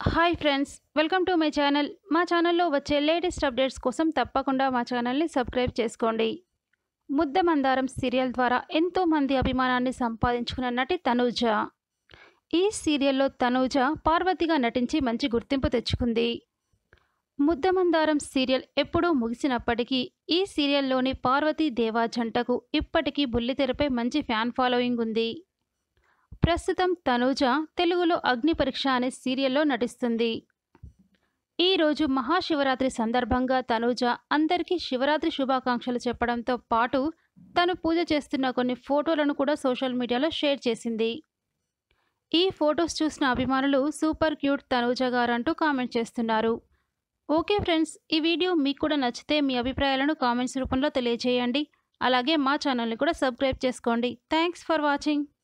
Hi friends, welcome to my channel. మా ఛానల్లో వచ్చే లేటెస్ట్ అప్డేట్స్ కోసం తప్పకుండా మా ఛానల్ని సబ్స్క్రైబ్ చేసుకోండి. ముద్దమందారం సీరియల్ ద్వారా ఎంతో మంది అభిమానాన్ని సంపాదించుకున్న నటి తనూజ. ఈ సీరియల్లో తనూజ పార్వతిగా నటించి మంచి గుర్తింపు తెచ్చుకుంది. ముద్దమందారం సీరియల్ ఎప్పుడూ ముగిసినప్పటికీ ఈ సీరియల్లోని పార్వతీ దేవా జంటకు ఇప్పటికీ బుల్లితెరపై మంచి ఫ్యాన్ ఫాలోయింగ్ ఉంది. ప్రస్తుతం తనూజ తెలుగులో అగ్నిపరీక్ష అనే సీరియల్లో నటిస్తుంది. ఈరోజు మహాశివరాత్రి సందర్భంగా తనూజ అందరికీ శివరాత్రి శుభాకాంక్షలు చెప్పడంతో పాటు తను పూజ చేస్తున్న కొన్ని ఫోటోలను కూడా సోషల్ మీడియాలో షేర్ చేసింది. ఈ ఫొటోస్ చూసిన అభిమానులు సూపర్ క్యూట్ తనూజ గారు అంటూ కామెంట్ చేస్తున్నారు. ఓకే ఫ్రెండ్స్, ఈ వీడియో మీకు కూడా నచ్చితే మీ అభిప్రాయాలను కామెంట్స్ రూపంలో తెలియజేయండి. అలాగే మా ఛానల్ని కూడా సబ్స్క్రైబ్ చేసుకోండి. Thanks for watching.